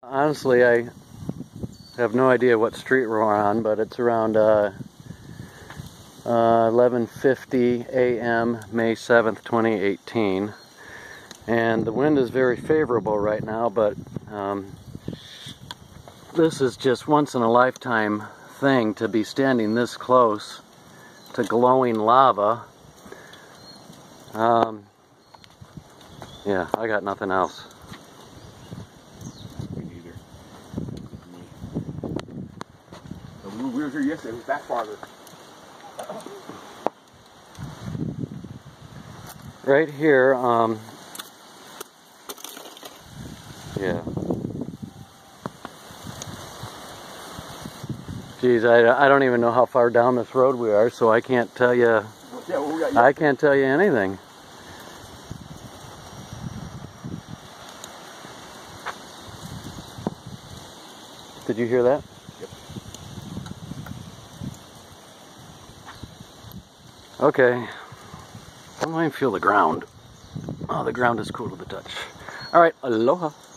Honestly, I have no idea what street we're on, but it's around 11:50 a.m. May 7th, 2018. And the wind is very favorable right now, but this is just once in a lifetime thing to be standing this close to glowing lava. Yeah, I got nothing else. Me neither. We were here yesterday, it was back farther. Right here, yeah. Geez, I don't even know how far down this road we are, so I can't tell you. I can't tell you anything. Did you hear that? Yep. Okay. I don't even feel the ground. Oh, the ground is cool to the touch. All right, aloha.